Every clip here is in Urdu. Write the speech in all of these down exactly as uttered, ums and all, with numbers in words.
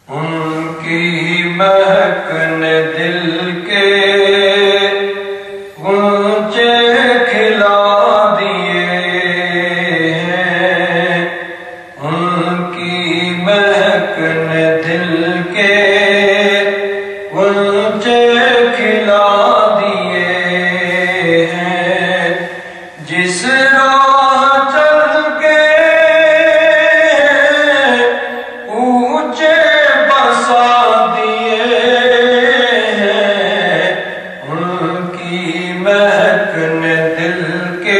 ان کی مہک نے دل کے غنچے کھلا دیے ہیں، ان کی مہک نے دل کے غنچے کھلا دیے ہیں، جس راہ چل کے اونچے بسا دیے ہیں، ان کی مہک نے دل کے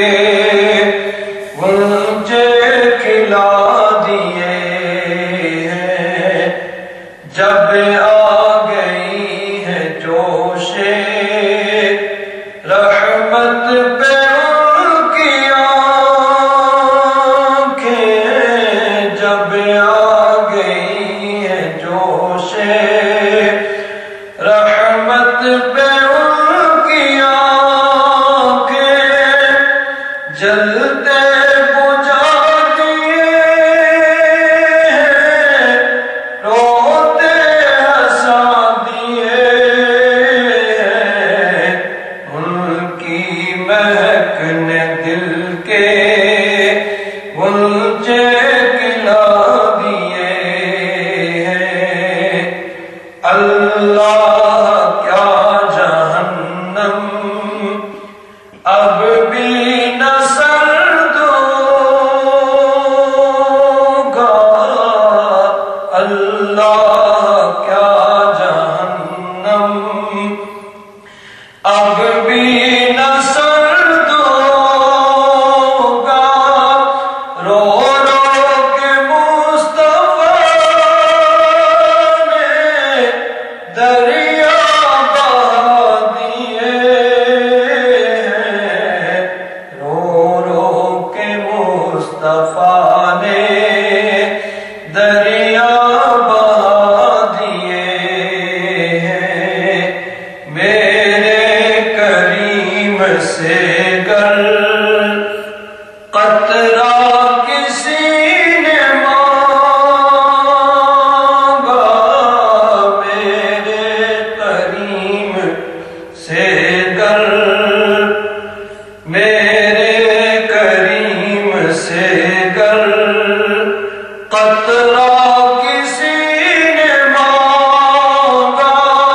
غنچے کھلا دیے ہیں، جب آ گئی ہے جوش رحمت پہ ان کی آنکھیں، جب آ گئی ہے جوش رحمت پہ ان کی آنکھیں، جلتے بجھا دیے ہیں، روتے ہنسا دیے ہیں، ان کی مہک نے دل کے غنچے کھلا دیے ہیں۔ اللہ کیا جہنم اب بھی نہ سرد ہوگا، اللہ کیا جہنم اب بھی نہ سرد ہوگا، رو رو کے مصطفیٰ نے دریا بہا دیے ہیں، رو رو کے مصطفیٰ نے دریا بہا دیے ہیں، میرے کریم سے گر قطرہ کسی نے مانگا، میرے کریم سے گر میرے کریم سے گر قطرہ کسی نے مانگا،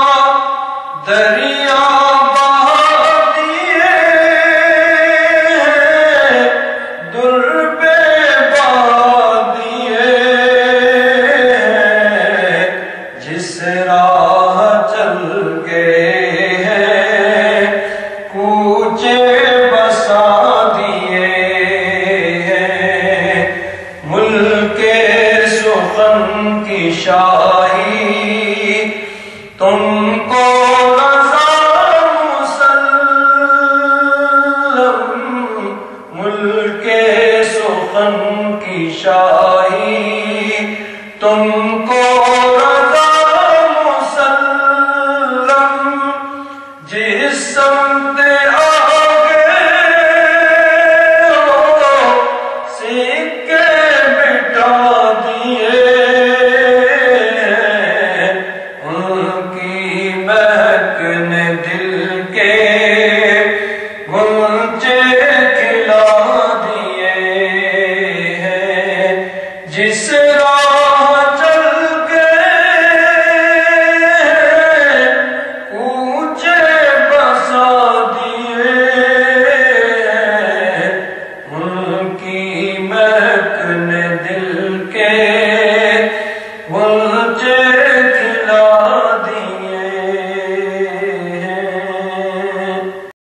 دریا بہا دیے ہیں، در پہ بہا دیے ہیں، جس راہ چل گئے ہیں کوچے بسا دیے ہیں، ملک سخن کی شاہی تم کو رضا مسلم، ملک سخن کی شاہی تم کو رضا مسلم، جس سمت آگے ہو سکے مٹا دیے ہیں، ان کی مہک نے دل کے غنچے کھلا دیے ہیں، جس راہ